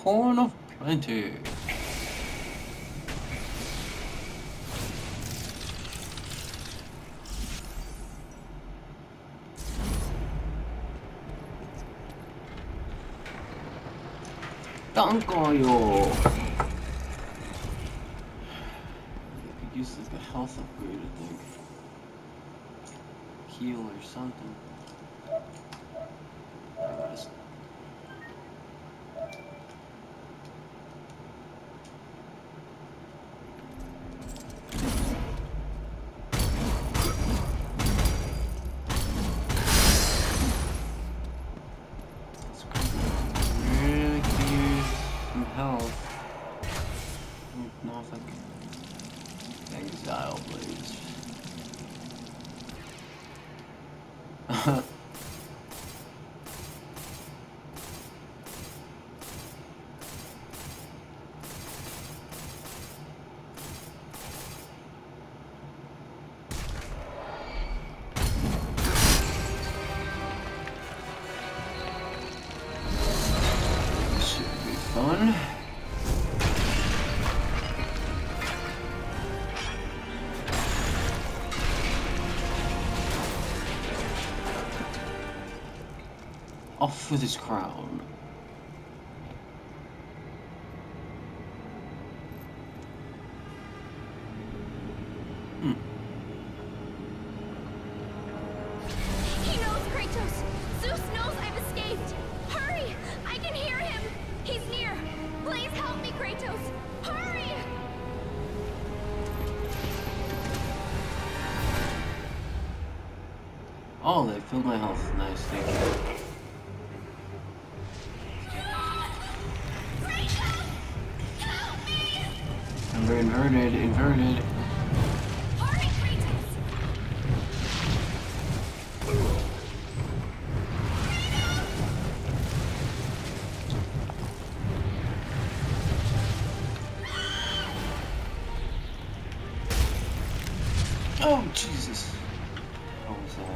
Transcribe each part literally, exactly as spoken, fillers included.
Horn of Plenty. Dankayo! Could use like a health upgrade, I think. Heal or something. Anyways. Fun. Off with his crown. Hmm. He knows, Kratos! Zeus knows I've escaped! Hurry! I can hear him! He's near! Please help me, Kratos! Hurry! Oh, they filled my health. Nice, thank you. Kratos! Help me! Remember, inverted, inverted. Hurry, Kratos! Oh, Jesus. What was that?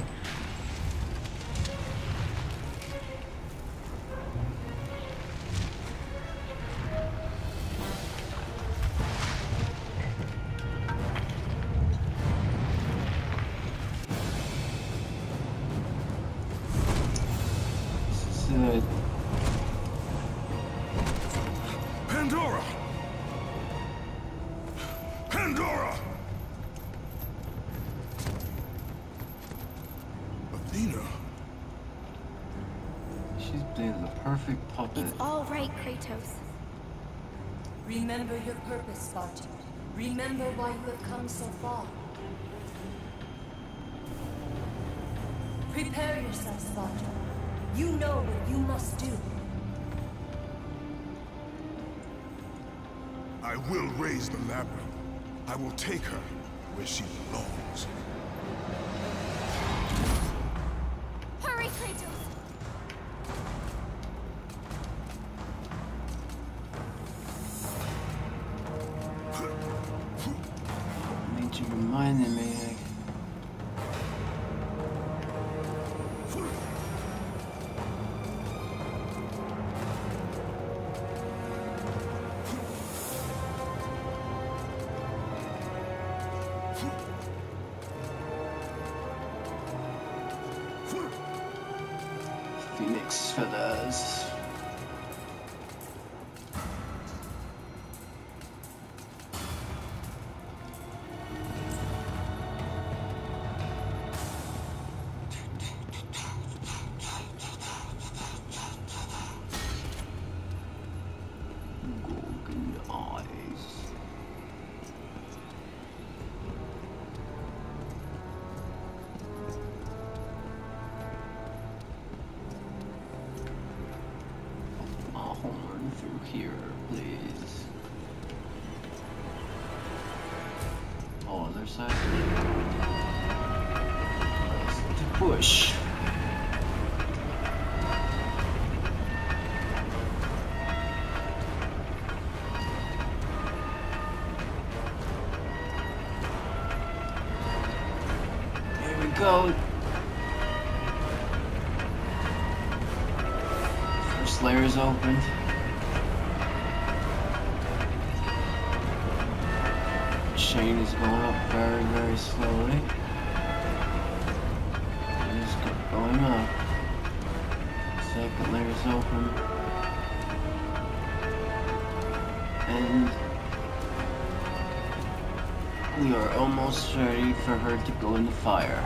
This is it. Pandora! Pandora! Athena. She's been the perfect puppet. It's all right, Kratos. Remember your purpose, Spartan. Remember why you have come so far. Prepare yourself, Spartan. You know what you must do. I will raise the labyrinth. I will take her where she belongs. Hurry, Kratos! Made you reminded me. Like, Phoenix feathers. Golden eyes. A horn through here, please. Oh, other side. To push. Here we go. First layer is opened. chain is going up very, very slowly. It's going up. Second layer's open. And we are almost ready for her to go in the fire.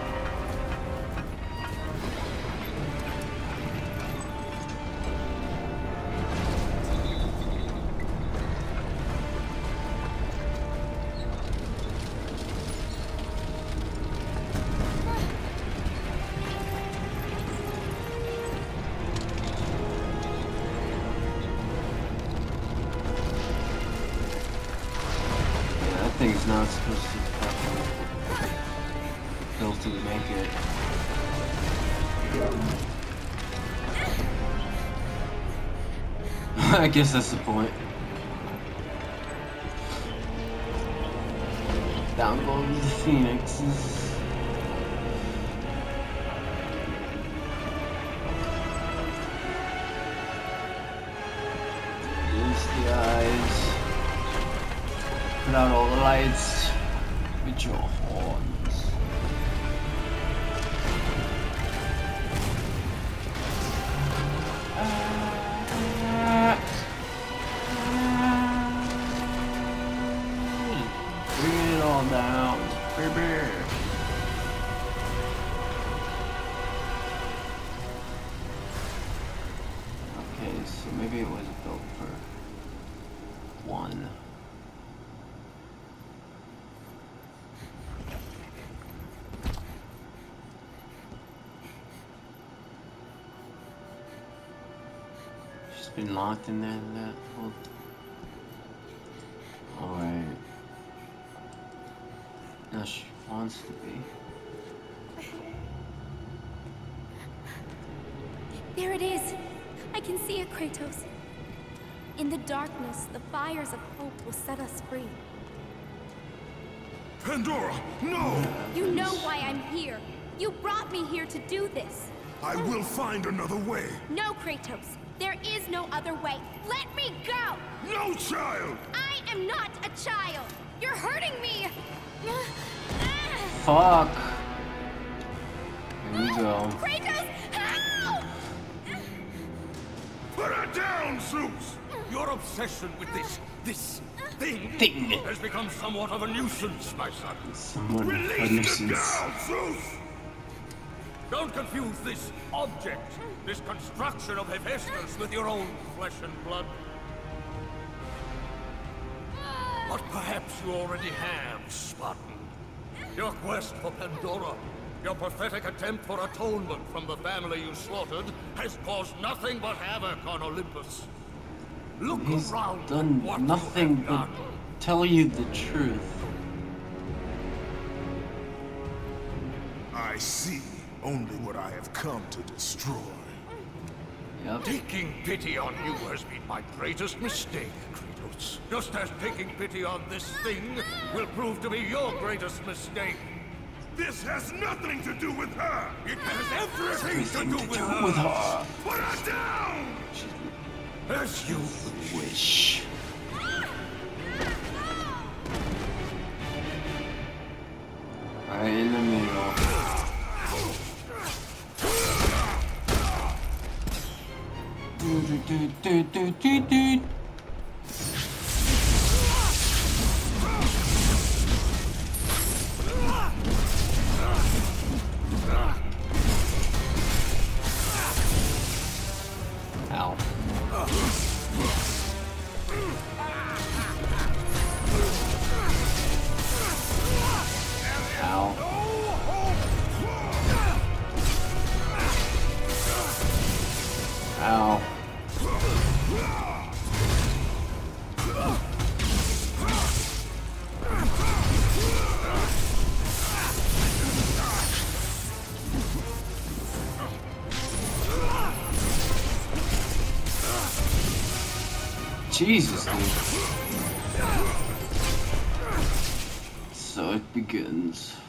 I think it's not supposed to fucking filthy to make it. I guess that's the point. Down goes the phoenixes. Use the eyes. Put out all the lights with your horns. Bring it all down, baby. Okay, so maybe it was built for one. Been locked in there that whole. Alright. Now she wants to be. There it is! I can see it, Kratos. In the darkness, the fires of hope will set us free. Pandora, no! You know why I'm here. You brought me here to do this. I will find another way. No, Kratos. There is no other way. Let me go! No, child! I am not a child! You're hurting me! Fuck. Here we go. Kratos, help! Put her down, Zeus! Your obsession with this, this thing, Thing. has become somewhat of a nuisance, my son. Someone a Release the nuisance. girl, Zeus! Don't confuse this object, this construction of Hephaestus with your own flesh and blood. But perhaps you already have, Spartan. Your quest for Pandora, your pathetic attempt for atonement from the family you slaughtered, has caused nothing but havoc on Olympus. Look He's around at done what nothing you have but done. tell you the truth. I see only what I have come to destroy. Yep. Taking pity on you has been my greatest mistake, Kratos. Just as taking pity on this thing will prove to be your greatest mistake. This has nothing to do with her! It has everything Everything to to do with do her. with her. Put her down! As you Wish. Right in the middle. Do do do do do do do. Ow. Ow. Ow. Jesus, dude. So it begins.